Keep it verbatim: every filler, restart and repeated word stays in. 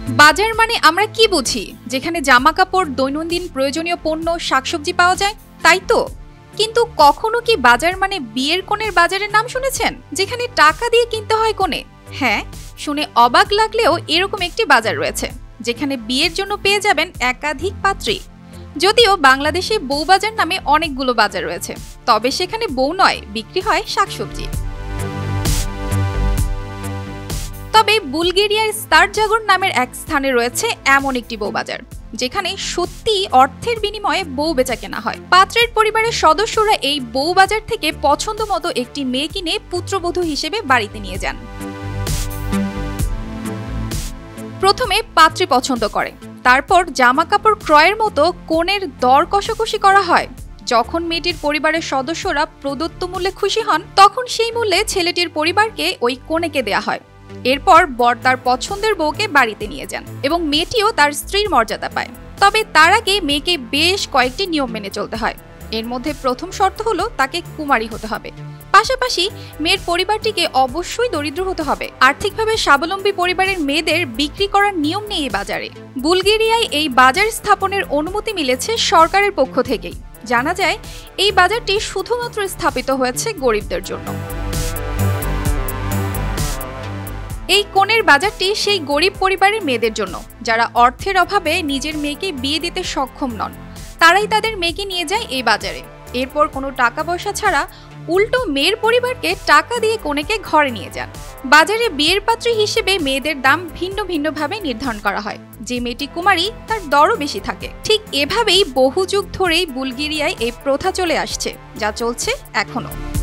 বাজার মানে আমরা কি বুঝি? যেখানে জামা কাপড়, দৈনন্দিন প্রয়োজনীয় পণ্য, শাকসবজি পাওয়া যায়, তাই তো? কিন্তু কখনো কি বাজার মানে বিয়ের কোণের বাজারের নাম শুনেছেন, যেখানে টাকা দিয়ে কিনতে হয় কোণে? হ্যাঁ, শুনে অবাক লাগলেও এরকম একটি বাজার রয়েছে, যেখানে বিয়ের জন্য পেয়ে যাবেন একাধিক পাত্রী। যদিও বাংলাদেশে বউবাজার নামে অনেকগুলো বাজার রয়েছে, তবে সেখানে বউ নয়, বিক্রি হয় শাকসবজি। তবে বুলগেরিয়ার স্তারজাগর নামের এক স্থানে রয়েছে এমন একটি বউবাজার, যেখানে সত্যি অর্থের বিনিময়ে বউ বেচা কেনা হয়। পাত্রের পরিবারের সদস্যরা এই বউবাজার থেকে পছন্দ মতো একটি মেয়ে কিনে পুত্রবধূ হিসেবে বাড়িতে নিয়ে যান। প্রথমে পাত্রী পছন্দ করে, তারপর জামা কাপড় ক্রয়ের মতো কনের দর কষাকষি করা হয়। যখন মেয়েটির পরিবারের সদস্যরা প্রদত্ত মূল্যে খুশি হন, তখন সেই মূল্যে ছেলেটির পরিবারকে ওই কনেকে দেয়া হয়। এরপর বর তার পছন্দের বউকে বাড়িতে নিয়ে যান এবং মেয়েটিও তার স্ত্রীর মর্যাদা পায়। তবে তার আগে মেয়েকে বেশ কয়েকটি নিয়ম মেনে চলতে হয়। এর মধ্যে প্রথম শর্ত হলো তাকে কুমারী হতে হবে। পাশাপাশি মেয়ের পরিবারটিকে অবশ্যই দরিদ্র হতে হবে। আর্থিকভাবে স্বাবলম্বী পরিবারের মেয়েদের বিক্রি করার নিয়ম নেই এই বাজারে। বুলগেরিয়ায় এই বাজার স্থাপনের অনুমতি মিলেছে সরকারের পক্ষ থেকেই। জানা যায় এই বাজারটি শুধুমাত্র স্থাপিত হয়েছে গরিবদের জন্য। এই কনের বাজারটি সেই গরিব পরিবারের মেয়েদের জন্য, যারা অর্থের অভাবে নিজের মেয়েকে বিয়ে দিতে সক্ষম নন। তারাই তাদের মেয়েকে নিয়ে যায় এই বাজারে। এরপর কোনো টাকা পয়সা ছাড়া উল্টো মেয়ের পরিবারকে টাকা দিয়ে কনেকে ঘরে নিয়ে যান। বাজারে বিয়ের পাত্রী হিসেবে মেয়েদের দাম ভিন্ন ভিন্নভাবে নির্ধারণ করা হয়। যে মেয়েটি কুমারী, তার দরও বেশি থাকে। ঠিক এভাবেই বহু যুগ ধরেই বুলগেরিয়ায় এই প্রথা চলে আসছে, যা চলছে এখনো।